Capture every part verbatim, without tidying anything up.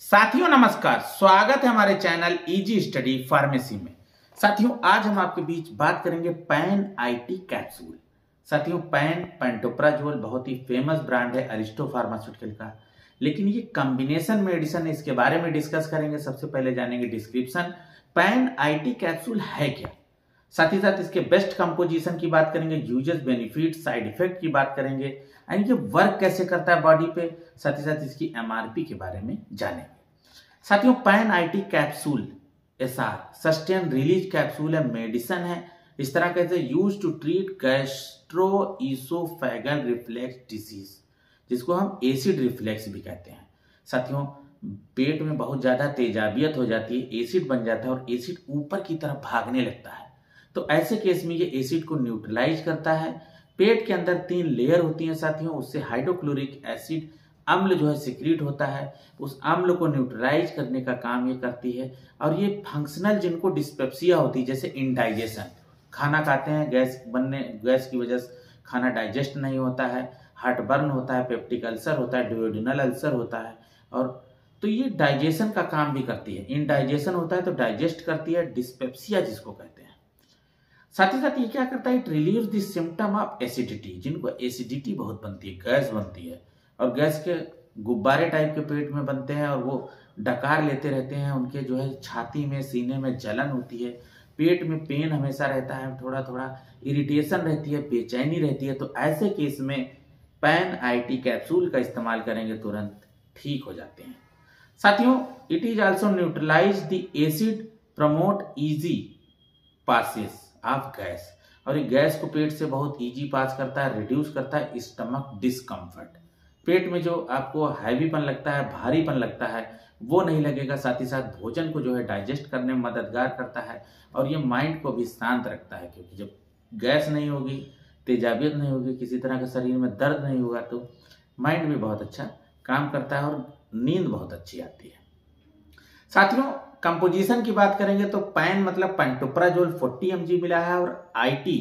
साथियों नमस्कार, स्वागत है हमारे चैनल इजी स्टडी फार्मेसी में। साथियों आज हम आपके बीच बात करेंगे पैन आईटी कैप्सूल। साथियों पैन पेंटोप्राजोल बहुत ही फेमस ब्रांड है अरिस्टो फार्मास्यूटिकल का, लेकिन ये कॉम्बिनेशन मेडिसिन है, इसके बारे में डिस्कस करेंगे। सबसे पहले जानेंगे डिस्क्रिप्शन, पैन आईटी कैप्सूल है क्या, साथ ही साथ इसके बेस्ट कंपोजिशन की बात करेंगे, यूजेस, बेनिफिट, साइड इफेक्ट की बात करेंगे, एंड ये वर्क कैसे करता है बॉडी पे, साथ ही साथ इसकी एमआरपी के बारे में जानेंगे। साथियों Pan IT capsule SR sustain release capsule है, मेडिसिन है। इस तरह कहते हैं use to treat gastroesophageal reflex disease, जिसको हम एसिड रिफ्लेक्स भी कहते हैं। साथियों पेट में बहुत ज्यादा तेजाबियत हो जाती है, एसिड बन जाता है और एसिड ऊपर की तरफ भागने लगता है, तो ऐसे केस में ये एसिड को न्यूट्रलाइज करता है। पेट के अंदर तीन लेयर होती हैं साथियों, उससे हाइड्रोक्लोरिक एसिड अम्ल जो है सिक्रीट होता है, उस अम्ल को न्यूट्रलाइज करने का काम ये करती है। और ये फंक्शनल जिनको डिस्पेप्सिया होती है, जैसे इंडाइजेशन, खाना खाते हैं गैस बनने गैस की वजह से खाना डाइजेस्ट नहीं होता है, हार्ट बर्न होता है, पेप्टिक अल्सर होता है, ड्यूओडेनल अल्सर होता है, और तो ये डाइजेशन का काम भी करती है। इंडाइजेशन होता है तो डाइजेस्ट करती है, डिस्पेप्सिया जिसको कहते हैं। साथ ही साथ ये क्या करता है, it relieve the symptom of acidity, जिनको एसिडिटी बहुत बनती है, गैस बनती है, और गैस के गुब्बारे टाइप के पेट में बनते हैं और वो डकार लेते रहते हैं, उनके जो है छाती में, सीने में जलन होती है, पेट में पेन हमेशा रहता है, थोड़ा थोड़ा इरिटेशन रहती है, बेचैनी रहती है, तो ऐसे केस में पैन आईटी कैप्सूल का इस्तेमाल करेंगे, तुरंत ठीक हो जाते हैं। साथियों it is also neutralize the acid, promote easy passes of gas, और ये गैस को पेट से बहुत इजी पास करता है, रिड्यूस करता है स्टमक डिस्कम्फर्ट। पेट में जो आपको हैवीपन लगता है, भारीपन लगता है, वो नहीं लगेगा। साथ ही साथ भोजन को जो है डाइजेस्ट करने में मददगार करता है, और ये माइंड को भी शांत रखता है, क्योंकि जब गैस नहीं होगी, तेजाबियत नहीं होगी, किसी तरह का शरीर में दर्द नहीं होगा, तो माइंड भी बहुत अच्छा काम करता है और नींद बहुत अच्छी आती है। साथियों कंपोजिशन की बात करेंगे तो पैन मतलब पेंटोप्राजोल चालीस एम जी मिला है, और आईटी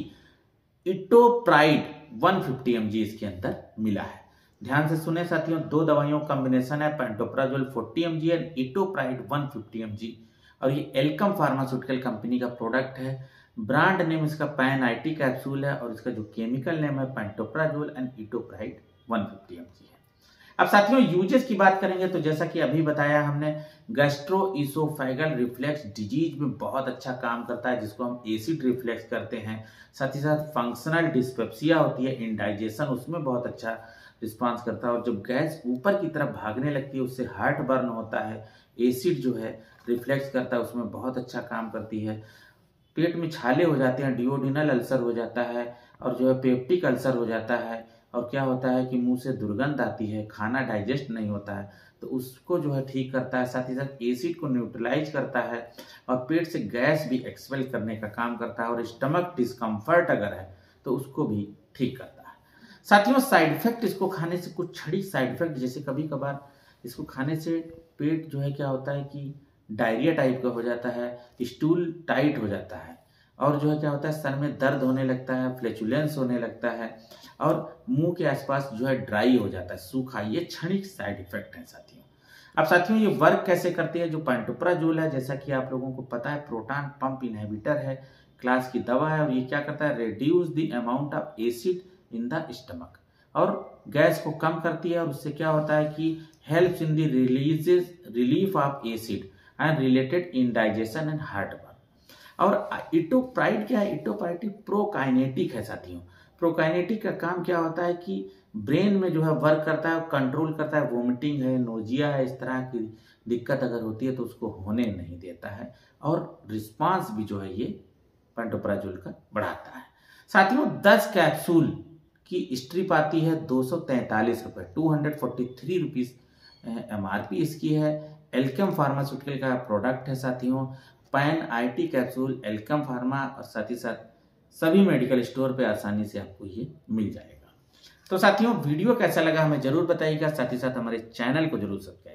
इटोप्राइड एक सौ पचास एम जी इसके अंदर मिला है। ध्यान से सुने साथियों, दो दवाइयों कॉम्बिनेशन है, पेंटोप्राजोल चालीस एम जी एंड इटोप्राइड एक सौ पचास एम जी, और ये एल्कम फार्मास्यूटिकल कंपनी का प्रोडक्ट है। ब्रांड नेम इसका पैन आईटी कैप्सूल है, और इसका जो केमिकल नेम है पेंटोप्राजोल एंड इटोप्राइड एक सौ पचास एम जी है। अब साथियों यूजेस की बात करेंगे तो जैसा कि अभी बताया हमने, गैस्ट्रोइसोफेगल रिफ्लेक्स डिजीज में बहुत अच्छा काम करता है, जिसको हम एसिड रिफ्लेक्स करते हैं। साथ ही साथ फंक्शनल डिस्पेप्सिया होती है, इंडाइजेशन, उसमें बहुत अच्छा रिस्पांस करता है, और जब गैस ऊपर की तरफ भागने लगती है उससे हार्ट बर्न होता है, एसिड जो है रिफ्लेक्स करता है, उसमें बहुत अच्छा काम करती है। पेट में छाले हो जाते हैं, ड्यूओडेनल अल्सर हो जाता है, और जो है पेप्टिक अल्सर हो जाता है, और क्या होता है कि मुंह से दुर्गंध आती है, खाना डाइजेस्ट नहीं होता है, तो उसको जो है ठीक करता है। साथ ही साथ एसिड को न्यूट्रलाइज करता है, और पेट से गैस भी एक्सपेल करने का काम करता है, और स्टमक डिस्कम्फर्ट अगर है तो उसको भी ठीक करता है। साथियों साइड इफेक्ट, इसको खाने से कुछ छड़ी साइड इफेक्ट, जैसे कभी कभार इसको खाने से पेट जो है क्या होता है कि डायरिया टाइप का हो जाता है, स्टूल टाइट हो जाता है, और जो है क्या होता है सर में दर्द होने लगता है, फ्लैचुलेंस होने लगता है, और मुंह के आसपास जो है ड्राई हो जाता है, सूखा। ये क्षणिक साइड इफेक्ट है साथियों। अब साथियों ये वर्क कैसे करती है, जो पेंटोप्राजोल है, जैसा कि आप लोगों को पता है, प्रोटॉन पंप इनहिबिटर है, क्लास की दवा है, और ये क्या करता है, reduce the amount of acid in the stomach, और गैस को कम करती है, और उससे क्या होता है कि helps in the releases relief of acid and related indigestion and heartburn. और इटोप्राइड क्या है, इटोप्राइड प्रोकाइनेटिक है साथियों। प्रोकाइनेटिक का काम क्या होता है कि ब्रेन में जो है वर्क करता है, कंट्रोल करता है, वोमिटिंग है, नोजिया है, इस तरह की दिक्कत अगर होती है तो उसको होने नहीं देता है, और रिस्पांस भी जो है ये पेंटोप्राजोल का बढ़ाता है। साथियों दस कैप्सूल की स्ट्रिप आती है दो सौ तैंतालीस रुपये, two hundred forty three rupees M R P इसकी है। एल्कम फार्मास्यूटिकल का प्रोडक्ट है साथियों। Pan IT capsule Alkem pharma, और साथ ही साथ सभी मेडिकल स्टोर पे आसानी से आपको ये मिल जाएगा। तो साथियों वीडियो कैसा लगा हमें जरूर बताइएगा, साथ ही साथ हमारे चैनल को जरूर सब्सक्राइब